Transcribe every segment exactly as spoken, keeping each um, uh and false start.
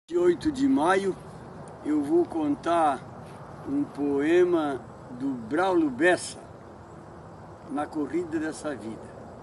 oito de maio eu vou contar um poema do Braulio Bessa, Na Corrida dessa Vida.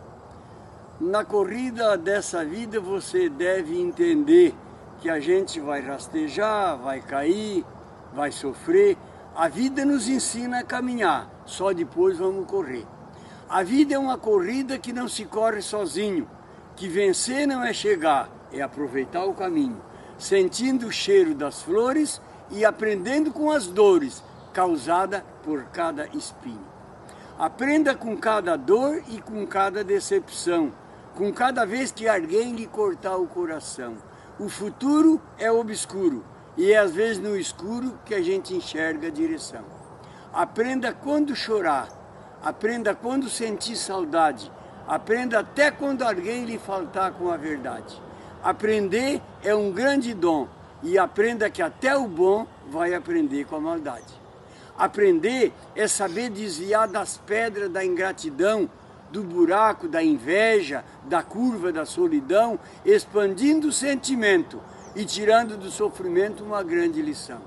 Na corrida dessa vida você deve entender que a gente vai rastejar, vai cair, vai sofrer. A vida nos ensina a caminhar, só depois vamos correr. A vida é uma corrida que não se corre sozinho, que vencer não é chegar, é aproveitar o caminho, sentindo o cheiro das flores e aprendendo com as dores causadas por cada espinho. Aprenda com cada dor e com cada decepção, com cada vez que alguém lhe cortar o coração. O futuro é obscuro e é às vezes no escuro que a gente enxerga a direção. Aprenda quando chorar, aprenda quando sentir saudade, aprenda até quando alguém lhe faltar com a verdade. Aprender é um grande dom e aprenda que até o bom vai aprender com a maldade. Aprender é saber desviar das pedras da ingratidão, do buraco da inveja, da curva da solidão, expandindo o sentimento e tirando do sofrimento uma grande lição.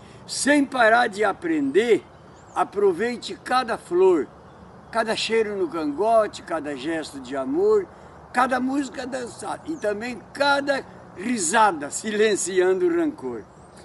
Sem parar de aprender, aproveite cada flor, cada cheiro no cangote, cada gesto de amor, cada música dançada e também cada risada silenciando o rancor.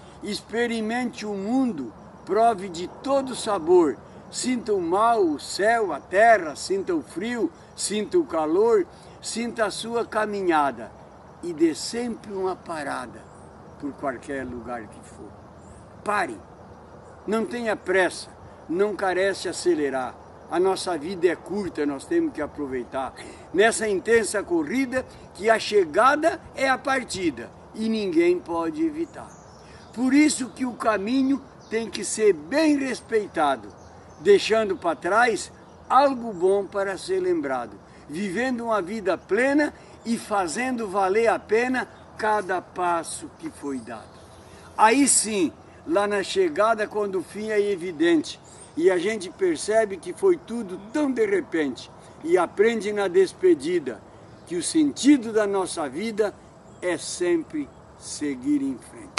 Experimente o mundo, prove de todo sabor, sinta o mal, o céu, a terra, sinta o frio, sinta o calor, sinta a sua caminhada e dê sempre uma parada por qualquer lugar que for. Pare, não tenha pressa, não carece acelerar. A nossa vida é curta, nós temos que aproveitar. Nessa intensa corrida, que a chegada é a partida e ninguém pode evitar. Por isso que o caminho tem que ser bem respeitado, deixando para trás algo bom para ser lembrado, vivendo uma vida plena e fazendo valer a pena cada passo que foi dado. Aí sim, lá na chegada, quando o fim é evidente, e a gente percebe que foi tudo tão de repente e aprende na despedida que o sentido da nossa vida é sempre seguir em frente.